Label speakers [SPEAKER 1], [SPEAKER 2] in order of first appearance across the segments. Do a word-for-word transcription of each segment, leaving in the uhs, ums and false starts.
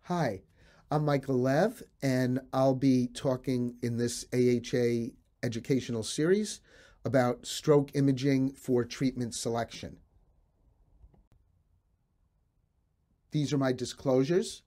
[SPEAKER 1] Hi, I'm Michael Lev, and I'll be talking in this A H A educational series about stroke imaging for treatment selection. These are my disclosures.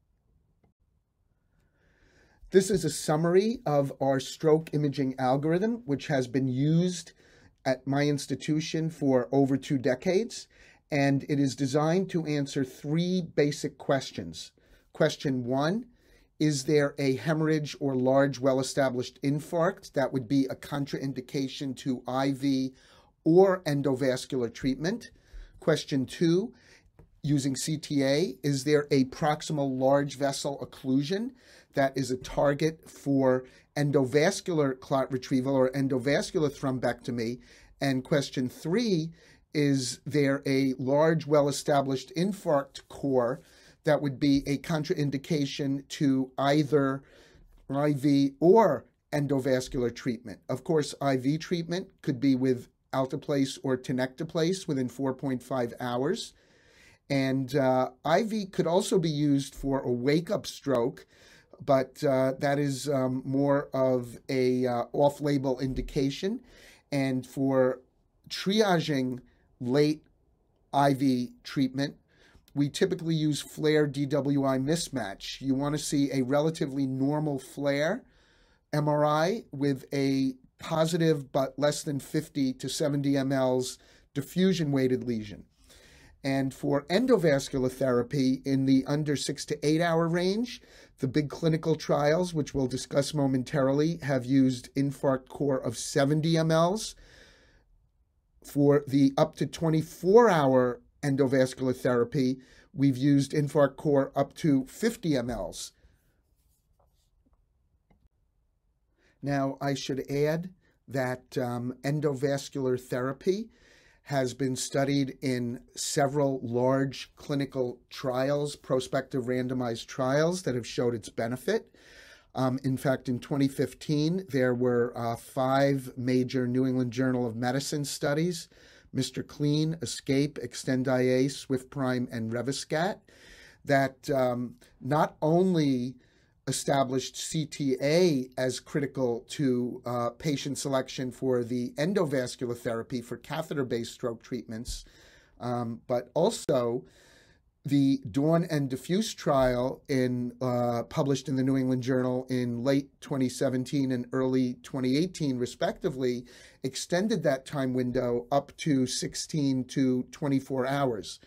[SPEAKER 1] This is a summary of our stroke imaging algorithm, which has been used at my institution for over two decades, and it is designed to answer three basic questions. Question one, is there a hemorrhage or large well-established infarct that would be a contraindication to I V or endovascular treatment? Question two, using C T A, is there a proximal large vessel occlusion that is a target for endovascular clot retrieval or endovascular thrombectomy? And question three, is there a large well-established infarct core that would be a contraindication to either I V or endovascular treatment? Of course, I V treatment could be with alteplase or tenecteplase within four point five hours. And uh, I V could also be used for a wake-up stroke, but uh, that is um, more of a uh, off-label indication. And for triaging late I V treatment, we typically use flare D W I mismatch. You want to see a relatively normal flare M R I with a positive but less than fifty to seventy milliliters diffusion-weighted lesion. And for endovascular therapy in the under six to eight hour range, the big clinical trials, which we'll discuss momentarily, have used infarct core of seventy milliliters. For the up to twenty-four hour endovascular therapy, we've used infarct core up to fifty milliliters. Now, I should add that um, endovascular therapy has been studied in several large clinical trials, prospective randomized trials that have showed its benefit. Um, in fact, in twenty fifteen, there were uh, five major New England Journal of Medicine studies: Mister Clean, Escape, Extend I A, Swift Prime, and Reviscat, that um, not only established C T A as critical to uh, patient selection for the endovascular therapy for catheter-based stroke treatments, um, but also the Dawn and Diffuse trial in uh, published in the New England Journal in late twenty seventeen and early twenty eighteen, respectively, extended that time window up to sixteen to twenty-four hours.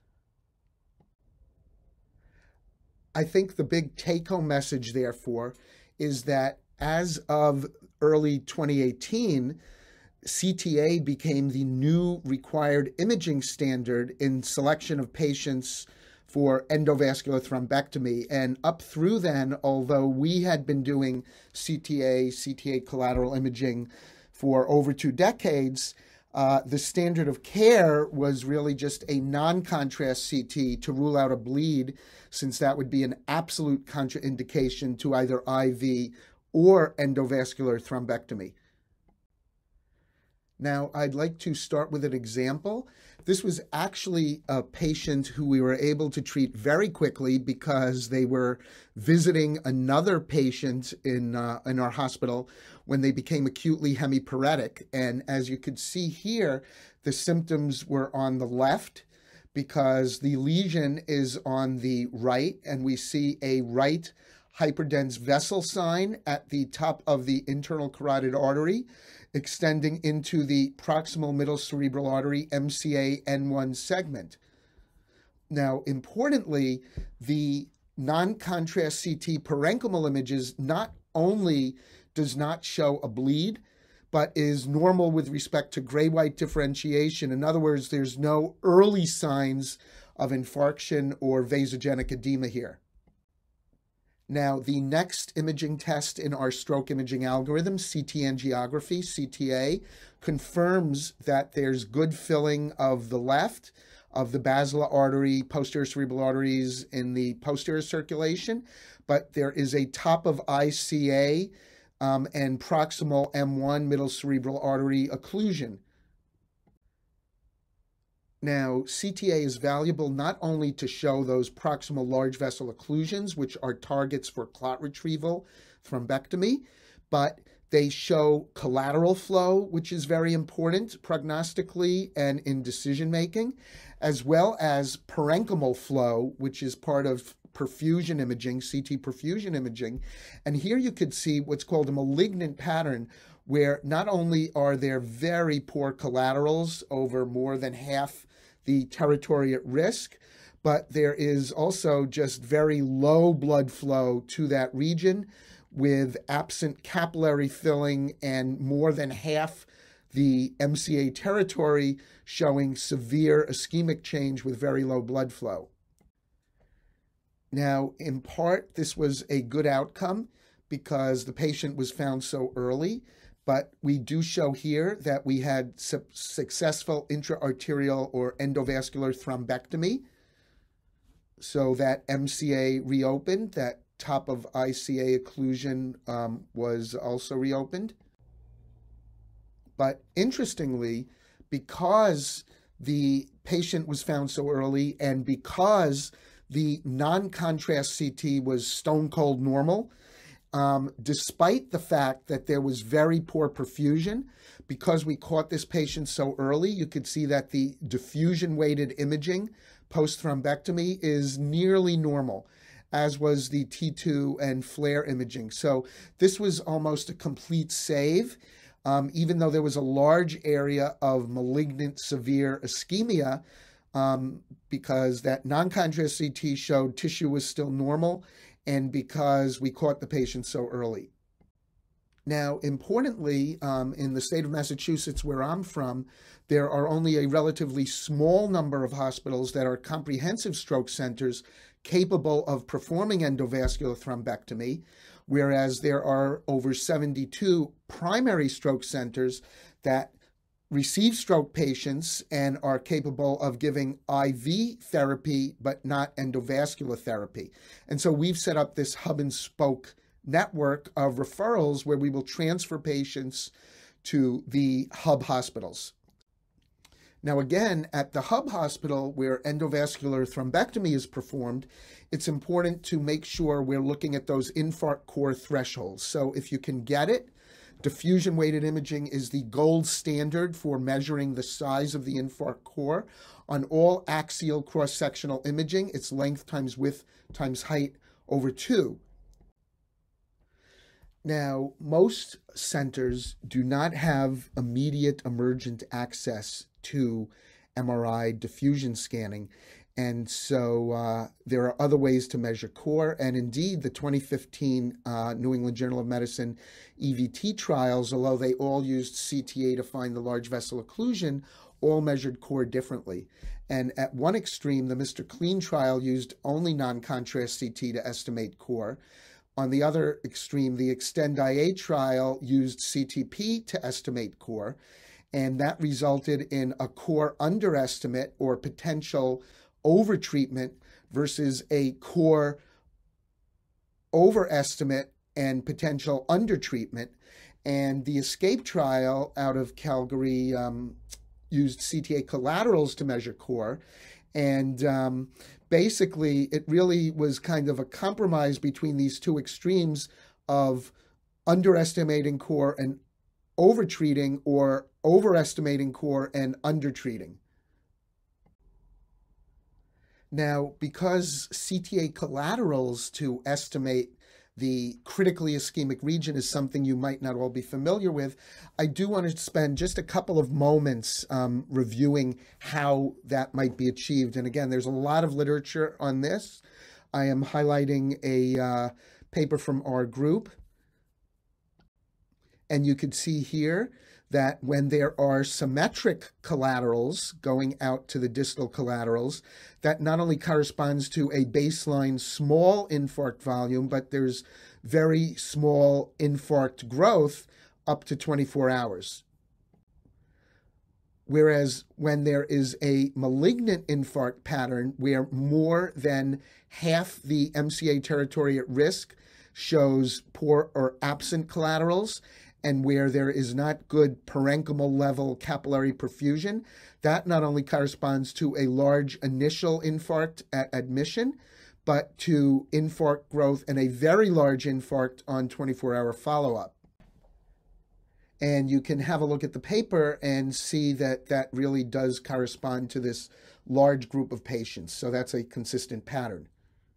[SPEAKER 1] I think the big take-home message, therefore, is that as of early twenty eighteen, C T A became the new required imaging standard in selection of patients for endovascular thrombectomy. And up through then, although we had been doing C T A, C T A collateral imaging for over two decades, uh, the standard of care was really just a non-contrast C T to rule out a bleed, since that would be an absolute contraindication to either I V or endovascular thrombectomy. Now, I'd like to start with an example. This was actually a patient who we were able to treat very quickly because they were visiting another patient in, uh, in our hospital when they became acutely hemiparetic. And as you could see here, the symptoms were on the left because the lesion is on the right, and we see a right hyperdense vessel sign at the top of the internal carotid artery, extending into the proximal middle cerebral artery M C A N one segment. Now, importantly, the non-contrast C T parenchymal images not only does not show a bleed, but is normal with respect to gray-white differentiation. In other words, there's no early signs of infarction or vasogenic edema here. Now, the next imaging test in our stroke imaging algorithm, C T angiography, C T A, confirms that there's good filling of the left, of the basilar artery, posterior cerebral arteries in the posterior circulation, but there is a top of I C A um, and proximal M one middle cerebral artery occlusion. Now, C T A is valuable not only to show those proximal large vessel occlusions, which are targets for clot retrieval, thrombectomy, but they show collateral flow, which is very important prognostically and in decision-making, as well as parenchymal flow, which is part of perfusion imaging, C T perfusion imaging. And here you could see what's called a malignant pattern, where not only are there very poor collaterals over more than half the territory at risk, but there is also just very low blood flow to that region with absent capillary filling and more than half the M C A territory showing severe ischemic change with very low blood flow. Now, in part, this was a good outcome because the patient was found so early, but we do show here that we had su successful intra-arterial or endovascular thrombectomy. So that M C A reopened, that top of I C A occlusion um, was also reopened. But interestingly, because the patient was found so early and because the non-contrast C T was stone cold normal, um, despite the fact that there was very poor perfusion, because we caught this patient so early, you could see that the diffusion-weighted imaging post-thrombectomy is nearly normal, as was the T two and flare imaging. So this was almost a complete save, um, even though there was a large area of malignant severe ischemia, um, because that non-contrast C T showed tissue was still normal, and because we caught the patient so early. Now, importantly, um, in the state of Massachusetts, where I'm from, there are only a relatively small number of hospitals that are comprehensive stroke centers capable of performing endovascular thrombectomy, whereas there are over seventy-two primary stroke centers that receive stroke patients and are capable of giving I V therapy, but not endovascular therapy. And so we've set up this hub and spoke network of referrals where we will transfer patients to the hub hospitals. Now, again, at the hub hospital where endovascular thrombectomy is performed, it's important to make sure we're looking at those infarct core thresholds. So if you can get it, diffusion-weighted imaging is the gold standard for measuring the size of the infarct core. On all axial cross-sectional imaging, it's length times width times height over two. Now, most centers do not have immediate emergent access to M R I diffusion scanning. And so uh, there are other ways to measure core. And indeed, the twenty fifteen uh, New England Journal of Medicine E V T trials, although they all used C T A to find the large vessel occlusion, all measured core differently. And at one extreme, the Mister Clean trial used only non-contrast C T to estimate core. On the other extreme, the Extend I A trial used C T P to estimate core, and that resulted in a core underestimate or potential overtreatment versus a core overestimate and potential undertreatment. And the Escape trial out of Calgary um, used C T A collaterals to measure core. And um, basically, it really was kind of a compromise between these two extremes of underestimating core and overtreating, or overestimating core and undertreating. Now, because C T A collaterals to estimate the critically ischemic region is something you might not all be familiar with, I do want to spend just a couple of moments um, reviewing how that might be achieved. And again, there's a lot of literature on this. I am highlighting a uh, paper from our group. And you can see here that when there are symmetric collaterals going out to the distal collaterals, that not only corresponds to a baseline small infarct volume, but there's very small infarct growth up to twenty-four hours. Whereas when there is a malignant infarct pattern where more than half the M C A territory at risk shows poor or absent collaterals, and where there is not good parenchymal level capillary perfusion, that not only corresponds to a large initial infarct at admission, but to infarct growth and a very large infarct on twenty-four hour follow-up. And you can have a look at the paper and see that that really does correspond to this large group of patients. So that's a consistent pattern.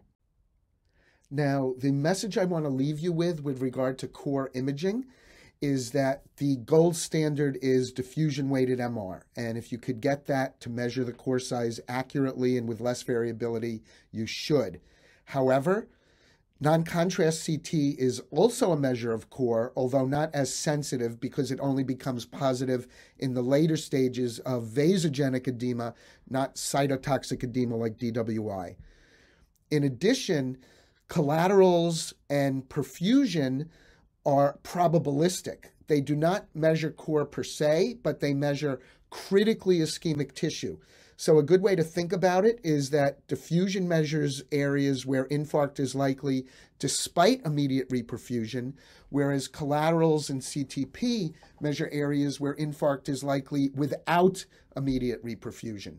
[SPEAKER 1] Now, the message I want to leave you with with regard to core imaging is that the gold standard is diffusion-weighted M R. And if you could get that to measure the core size accurately and with less variability, you should. However, non-contrast C T is also a measure of core, although not as sensitive because it only becomes positive in the later stages of vasogenic edema, not cytotoxic edema like D W I. In addition, collaterals and perfusion are probabilistic. They do not measure core per se, but they measure critically ischemic tissue. So a good way to think about it is that diffusion measures areas where infarct is likely despite immediate reperfusion, whereas collaterals and C T P measure areas where infarct is likely without immediate reperfusion.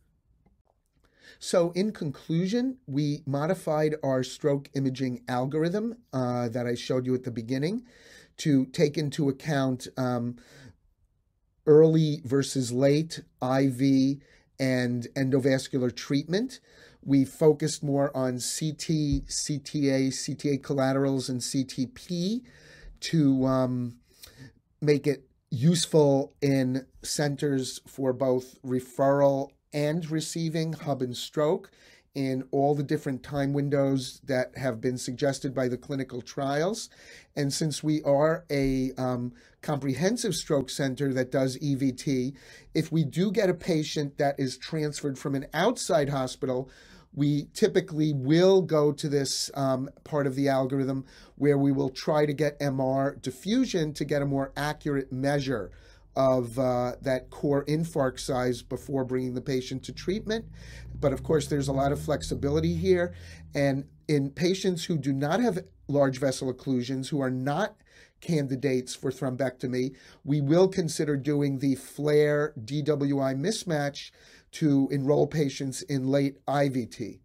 [SPEAKER 1] So in conclusion, we modified our stroke imaging algorithm uh, that I showed you at the beginning to take into account um, early versus late I V and endovascular treatment. We focused more on C T, C T A, C T A collaterals, and C T P to um, make it useful in centers for both referral and receiving hub and stroke in all the different time windows that have been suggested by the clinical trials. And since we are a um, comprehensive stroke center that does E V T, if we do get a patient that is transferred from an outside hospital, we typically will go to this um, part of the algorithm where we will try to get M R diffusion to get a more accurate measure of uh, that core infarct size before bringing the patient to treatment. But of course, there's a lot of flexibility here. And in patients who do not have large vessel occlusions, who are not candidates for thrombectomy, we will consider doing the flare D W I mismatch to enroll patients in late I V T.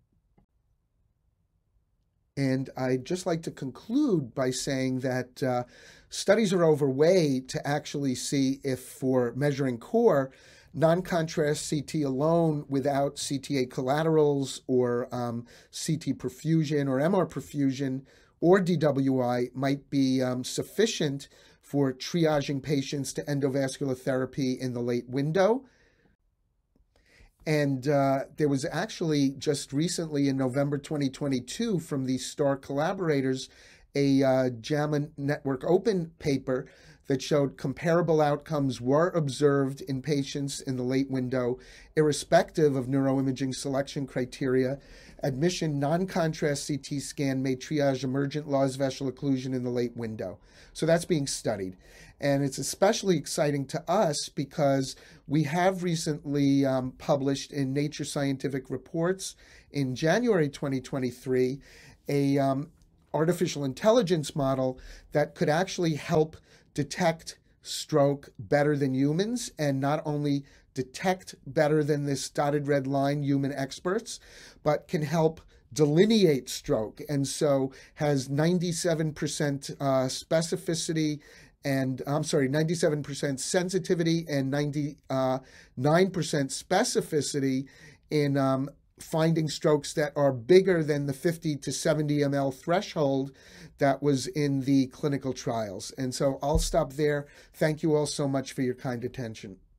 [SPEAKER 1] And I'd just like to conclude by saying that uh, studies are overway to actually see if for measuring core, non-contrast C T alone without C T A collaterals or um, C T perfusion or M R perfusion or D W I might be um, sufficient for triaging patients to endovascular therapy in the late window. And uh, there was actually just recently in November twenty twenty-two from the STAR collaborators, a uh, JAMA Network Open paper that showed comparable outcomes were observed in patients in the late window, irrespective of neuroimaging selection criteria. Admission non-contrast C T scan may triage emergent large vessel occlusion in the late window. So that's being studied. And it's especially exciting to us because we have recently um, published in Nature Scientific Reports in January twenty twenty-three a um, artificial intelligence model that could actually help detect stroke better than humans, and not only detect better than this dotted red line human experts, but can help delineate stroke, and so has ninety-seven percent uh, specificity and, I'm sorry, ninety-seven percent sensitivity and ninety-nine percent specificity in um, finding strokes that are bigger than the fifty to seventy milliliters threshold that was in the clinical trials. And so I'll stop there. Thank you all so much for your kind attention.